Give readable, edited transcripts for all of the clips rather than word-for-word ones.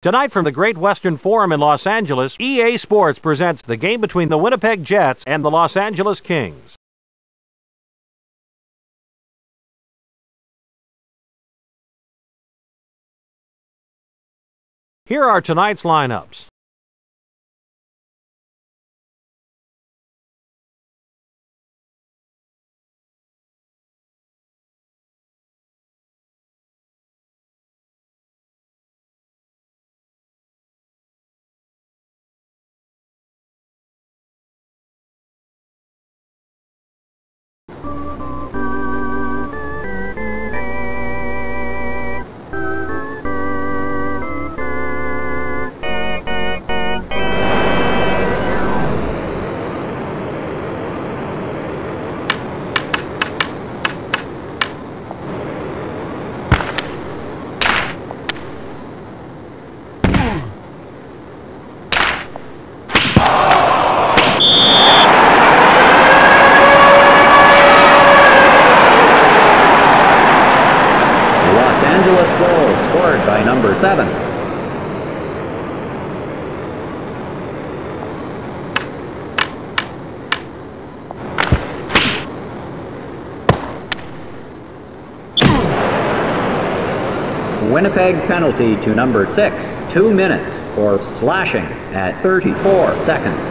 Tonight from the Great Western Forum in Los Angeles, EA Sports presents the game between the Winnipeg Jets and the Los Angeles Kings. Here are tonight's lineups. Number 7. Winnipeg penalty to number 6, 2 minutes for slashing at 34 seconds.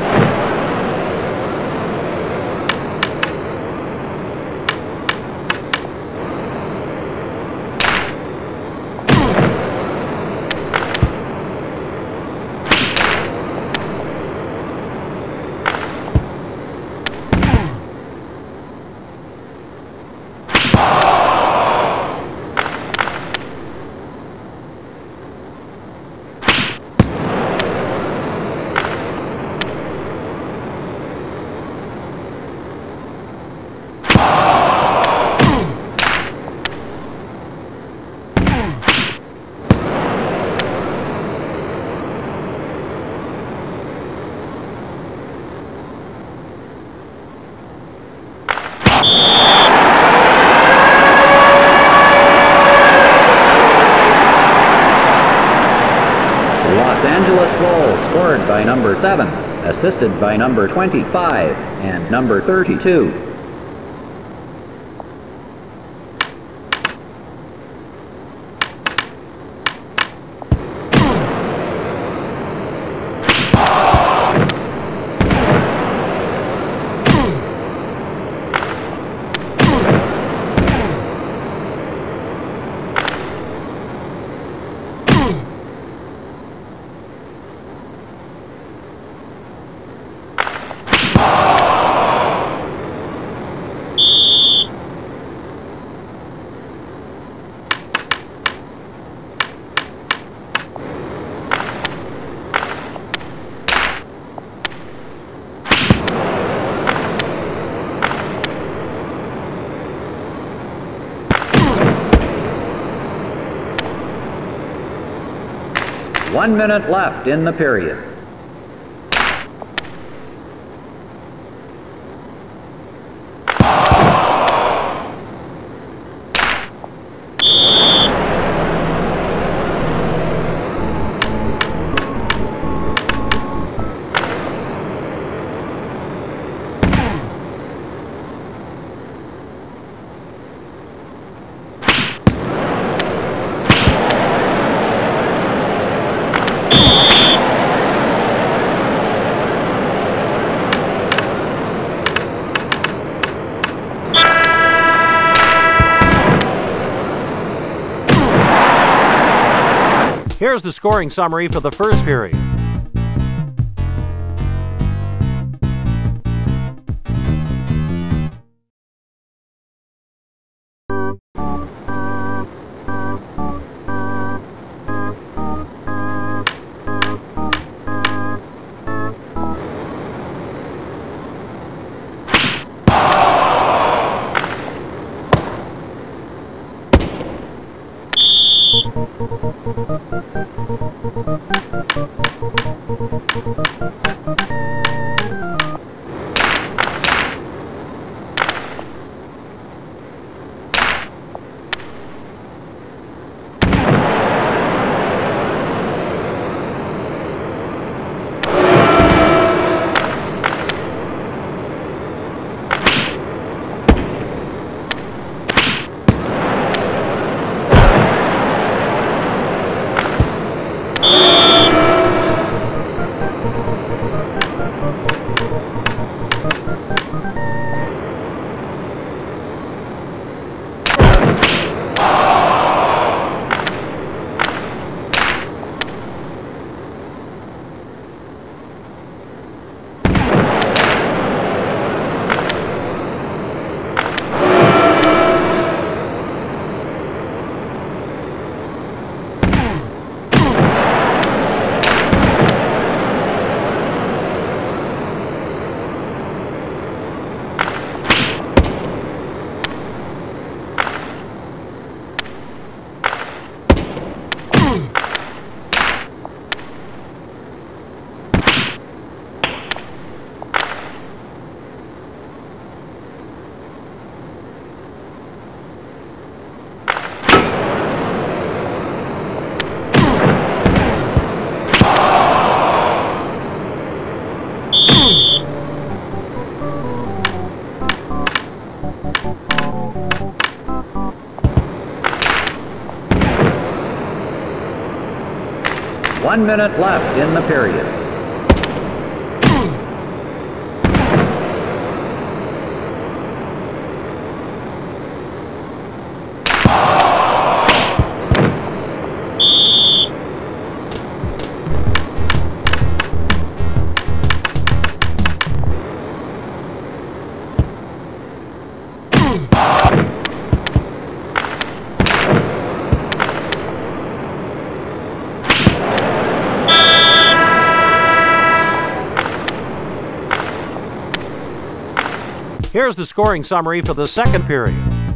Los Angeles goal scored by number 7, assisted by number 25 and number 32. One minute left in the period. Here's the scoring summary for the first period. 1 minute left in the period. Here's the scoring summary for the second period.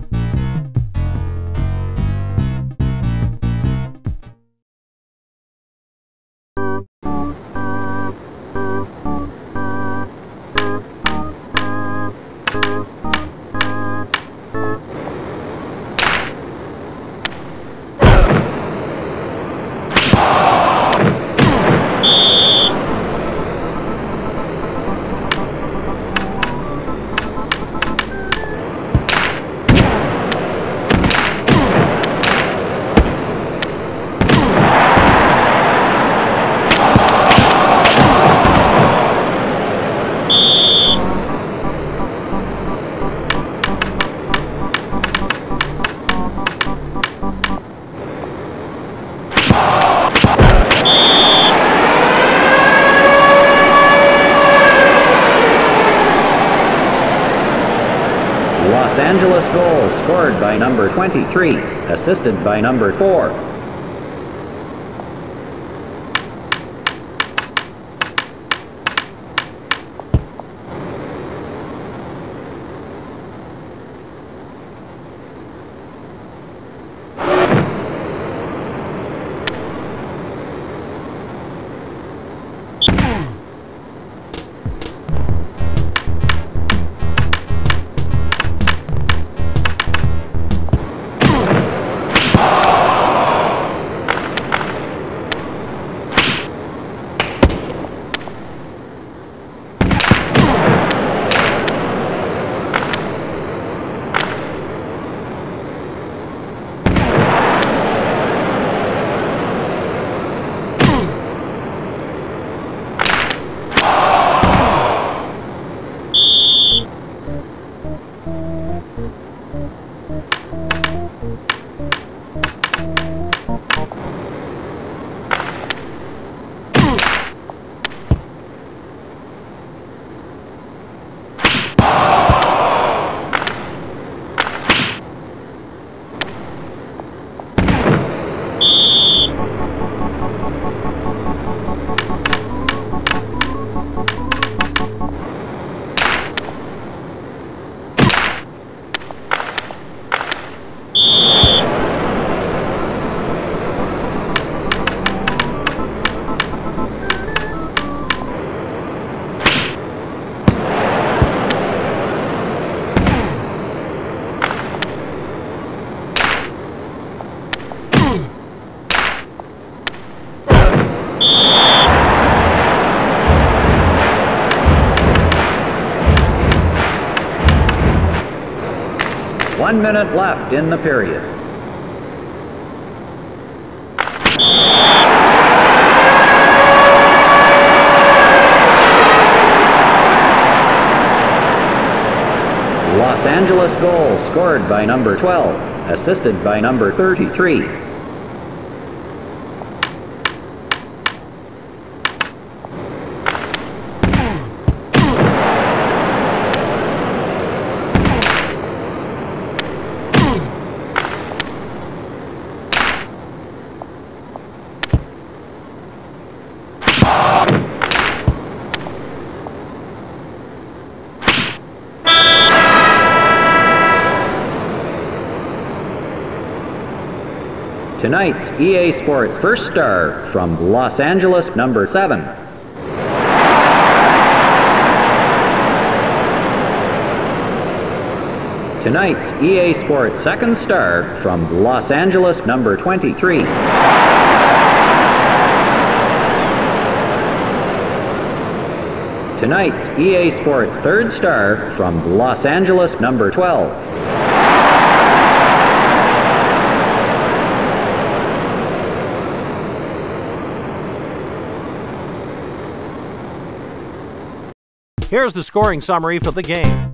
Los Angeles goal scored by number 23, assisted by number 4. One minute left in the period. Los Angeles goal scored by number 12, assisted by number 33. Tonight's EA Sports first star from Los Angeles, number 7. Tonight's EA Sports second star from Los Angeles, number 23. Tonight's EA Sports third star from Los Angeles, number 12. Here's the scoring summary for the game.